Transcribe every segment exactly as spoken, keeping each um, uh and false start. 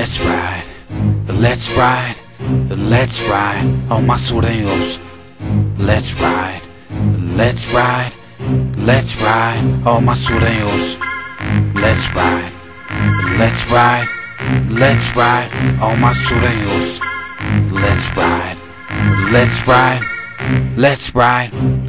Let's ride, let's ride, let's ride, oh my sureños. Let's ride, let's ride, let's ride, oh my sureños. Let's ride, let's ride, let's ride, oh my sureños. Let's ride, let's ride, let's ride,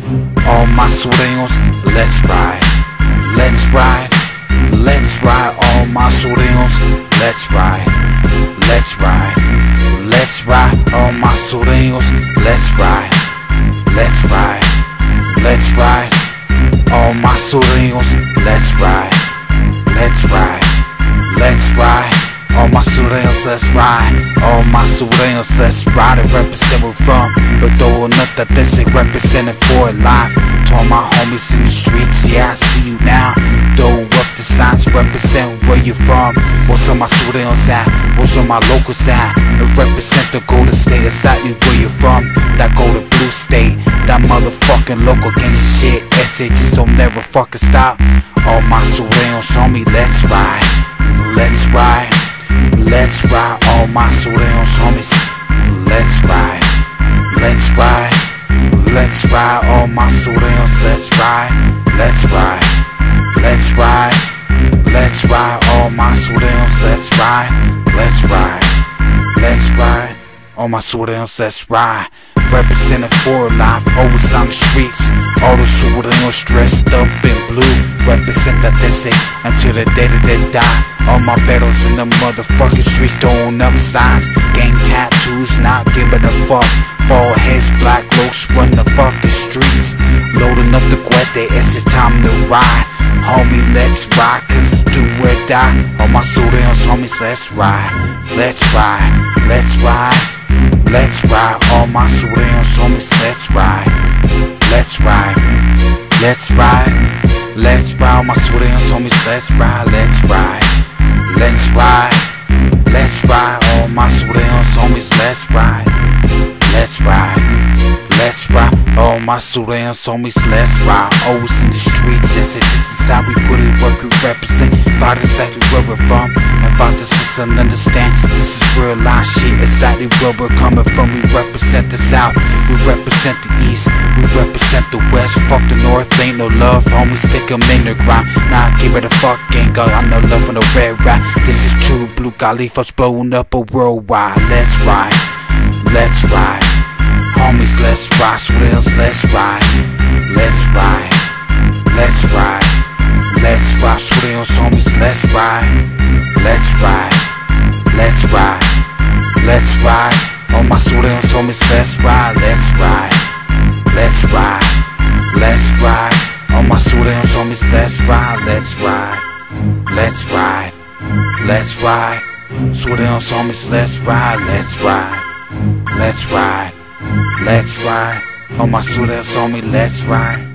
all my sureños. Let's ride, let's ride, let's ride, all my sureños. Let's ride, let's ride, let's ride, all my sureños. Let's ride, let's ride, let's ride, all my sureños. Let's ride, let's ride, let's ride, all my sureños. Let's ride, all my sureños. Let's ride and represent where we're from. But though nothing that they representing for life. To all my homies in the streets, yeah, I see you now. Throw up the signs, represent where you're from. What's on my sureños at? What's on my locals at? And represent the golden state, exactly where you're from. That golden blue state, that motherfucking local gangsta shit. Essay just don't never fucking stop. All my sureños on me, let's ride, let's ride, let's ride, all my sureños homies. Let's ride, let's ride, let's ride, all my sureños. Let's ride, let's ride, let's ride, let's ride, all my sureños. Let's ride, let's ride, let's ride, all my sureños. Let's ride, representing for life, always on the streets. All the sureños dressed up in blue, represent that they say until the day that they die. All my battles in the motherfucking streets, throwing up signs, gang tattoos, not giving a fuck. Bald heads, black looks, run the fucking streets. Loading up the cuete, it's his time to ride. Homie, let's ride, cause it's do or die. All my sureños homies, let's ride, let's ride, let's ride, let's ride, all my sureños homies. Let's ride, let's ride, let's ride, let's ride, all my sureños homies. Let's ride, let's ride, let's ride, let's ride, all my sureños homies. Let's ride, let's ride, let's ride, all my sureños homies. Let's ride, always in the streets. Yes, this is how we put it, work we represent. Fight exactly where we're from, and fight this is and understand. This is real life shit, exactly where we're coming from. We represent the South, we represent the East, we represent the West. Fuck the North, ain't no love, homie, stick 'em in the ground. Nah, give it a fuck, ain't got no love for the red rap. This is true, blue Califas blowing up a worldwide. Let's ride, let's ride, homies, let's ride, sureños. Let's ride, let's ride, let's ride, let's ride, sureños homies. Let's ride, let's ride, let's ride, let's ride, all my sureños homies. Let's ride, let's ride, let's ride, let's ride, all my sureños homies. Let's ride, let's ride, let's ride, let's ride, sureños homies. Let's ride, let's ride, let's ride, let's ride, all my sureños homies. Let's ride.